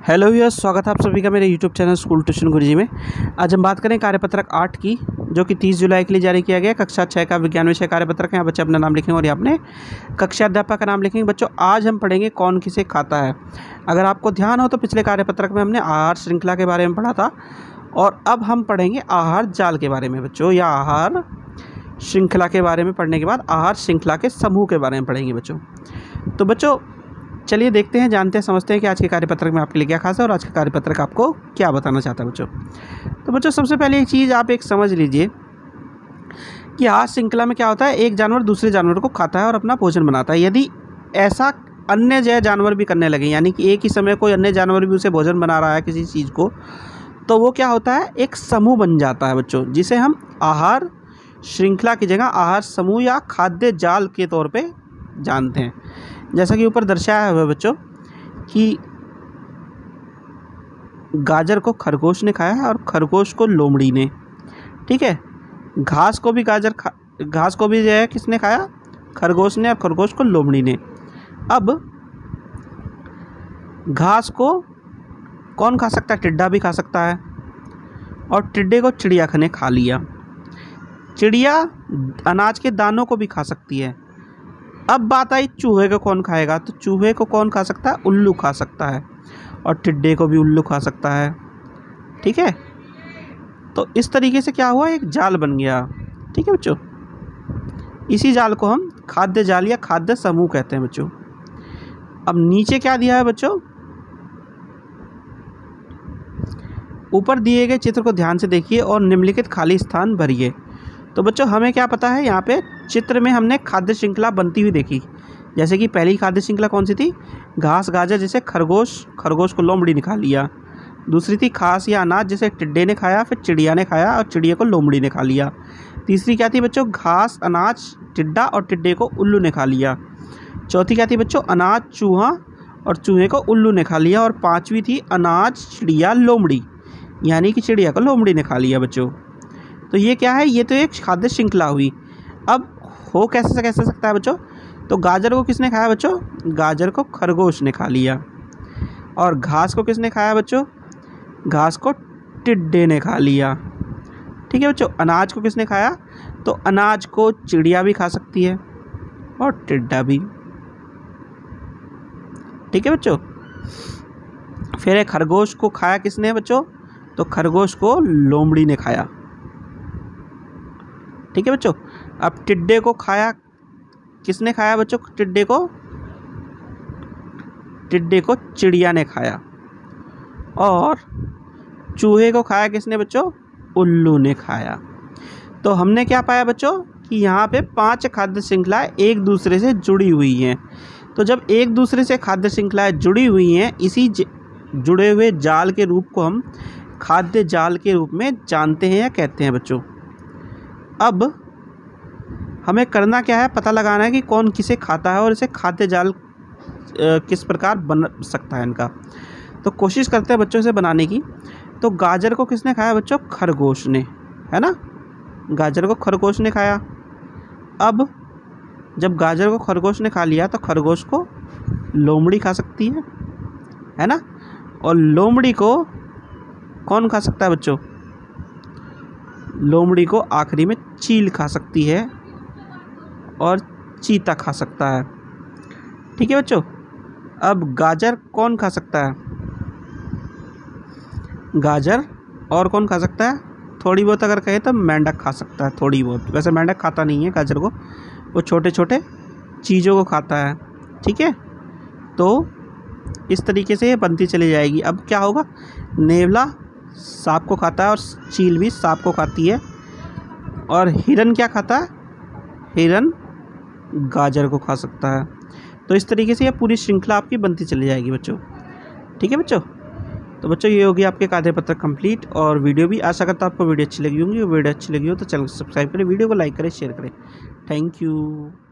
Hello viewers, स्वागत है आप सभी का मेरे YouTube channel school tuition Guruji में। आज हम बात करें कार्यपत्रक 8 की, जो कि 30 जुलाई के लिए जारी किया गया। कक्षा 6 का विज्ञान विषय कार्यपत्रक है। यहाँ बच्चे अपना नाम लिखेंगे और यहाँ अपने कक्षा अध्यापक का नाम लिखेंगे। बच्चों, आज हम पढ़ेंगे कौन किसे खाता है। अगर आपको ध्यान हो तो पिछले कार्यपत्रक में हमने आहार श्रृंखला के बारे में पढ़ा था और अब हम पढ़ेंगे आहार जाल के बारे में बच्चों, या आहार श्रृंखला के बारे में पढ़ने के बाद आहार श्रृंखला के समूह के बारे में पढ़ेंगे बच्चों। तो बच्चों चलिए देखते हैं, जानते हैं, समझते हैं कि आज के कार्यपत्रक में आपके लिए क्या खास है और आज का कार्यपत्रक आपको क्या बताना चाहता है बच्चों। तो बच्चों सबसे पहले एक चीज़ आप एक समझ लीजिए कि आहार श्रृंखला में क्या होता है, एक जानवर दूसरे जानवर को खाता है और अपना भोजन बनाता है। यदि ऐसा अन्य जय जानवर भी करने लगे, यानी कि एक ही समय कोई अन्य जानवर भी उसे भोजन बना रहा है किसी चीज़ को, तो वो क्या होता है, एक समूह बन जाता है बच्चों, जिसे हम आहार श्रृंखला की जगह आहार समूह या खाद्य जाल के तौर पे जानते हैं। जैसा कि ऊपर दर्शाया हुआ है बच्चों कि गाजर को खरगोश ने खाया है और खरगोश को लोमड़ी ने, ठीक है। घास को भी जो है किसने खाया, खरगोश ने, और खरगोश को लोमड़ी ने। अब घास को कौन खा सकता है, टिड्डा भी खा सकता है, और टिड्डे को चिड़िया ने खा लिया। चिड़िया अनाज के दानों को भी खा सकती है। अब बात आई चूहे को कौन खाएगा, तो चूहे को कौन खा सकता है, उल्लू खा सकता है, और टिड्डे को भी उल्लू खा सकता है, ठीक है। तो इस तरीके से क्या हुआ, एक जाल बन गया, ठीक है बच्चों। इसी जाल को हम खाद्य जाल या खाद्य समूह कहते हैं बच्चों। अब नीचे क्या दिया है बच्चों, ऊपर दिए गए चित्र को ध्यान से देखिए और निम्नलिखित खाली स्थान भरिए। तो बच्चों हमें क्या पता है, यहाँ पे चित्र में हमने खाद्य श्रृंखला बनती हुई देखी। जैसे कि पहली खाद्य श्रृंखला कौन सी थी, घास गाजर, जैसे खरगोश को लोमड़ी ने खा लिया। दूसरी थी घास या अनाज, जैसे टिड्डे ने खाया, फिर चिड़िया ने खाया और चिड़िया को लोमड़ी ने खा लिया। तीसरी क्या थी बच्चों, घास अनाज टिड्डा और टिड्डे को उल्लू ने खा लिया। चौथी क्या थी बच्चों, अनाज चूहा और चूहे को उल्लू ने खा लिया। और पाँचवीं थी अनाज चिड़िया लोमड़ी, यानी कि चिड़िया को लोमड़ी ने खा लिया बच्चों। तो ये क्या है, ये तो एक खाद्य श्रृंखला हुई। अब हो कैसे सकता है बच्चों, तो गाजर को किसने खाया बच्चों, गाजर को खरगोश ने खा लिया। और घास को किसने खाया बच्चों, घास को टिड्डे ने खा लिया, ठीक है बच्चों। अनाज को किसने खाया, तो अनाज को चिड़िया भी खा सकती है और टिड्डा भी, ठीक है बच्चों। फिर खरगोश को खाया किसने बच्चों, तो खरगोश को लोमड़ी ने खाया, ठीक है बच्चों। अब टिड्डे को खाया किसने खाया बच्चों, टिड्डे को चिड़िया ने खाया। और चूहे को खाया किसने बच्चों, उल्लू ने खाया। तो हमने क्या पाया बच्चों कि यहाँ पे 5 खाद्य श्रृंखलाएं एक दूसरे से जुड़ी हुई हैं। तो जब एक दूसरे से खाद्य श्रृंखलाएं जुड़ी हुई हैं, इसी जुड़े हुए जाल के रूप को हम खाद्य जाल के रूप में जानते हैं या कहते हैं बच्चों। अब हमें करना क्या है, पता लगाना है कि कौन किसे खाता है और इसे खाद्य जाल किस प्रकार बन सकता है इनका। तो कोशिश करते हैं बच्चों इसे बनाने की। तो गाजर को किसने खाया बच्चों, खरगोश ने, है ना। गाजर को खरगोश ने खाया। अब जब गाजर को खरगोश ने खा लिया तो खरगोश को लोमड़ी खा सकती है ना। और लोमड़ी को कौन खा सकता है बच्चों, लोमड़ी को आखिरी में चील खा सकती है और चीता खा सकता है, ठीक है बच्चों। अब गाजर कौन खा सकता है, गाजर और कौन खा सकता है, थोड़ी बहुत अगर कहे तो मेंढक खा सकता है, थोड़ी बहुत। वैसे मेंढक खाता नहीं है गाजर को, वो छोटे छोटे चीज़ों को खाता है, ठीक है। तो इस तरीके से ये बनती चली जाएगी। अब क्या होगा, नेवला सांप को खाता है और चील भी सांप को खाती है। और हिरन क्या खाता है, हिरन गाजर को खा सकता है। तो इस तरीके से ये पूरी श्रृंखला आपकी बनती चली जाएगी बच्चों, ठीक है बच्चों। तो बच्चों ये होगी आपके कार्यपत्र कंप्लीट और वीडियो भी। आशा करता हूँ आपको वीडियो अच्छी लगी होंगी। वीडियो अच्छी लगी हो तो चैनल को सब्सक्राइब करें, वीडियो को लाइक करें, शेयर करें। Thank you.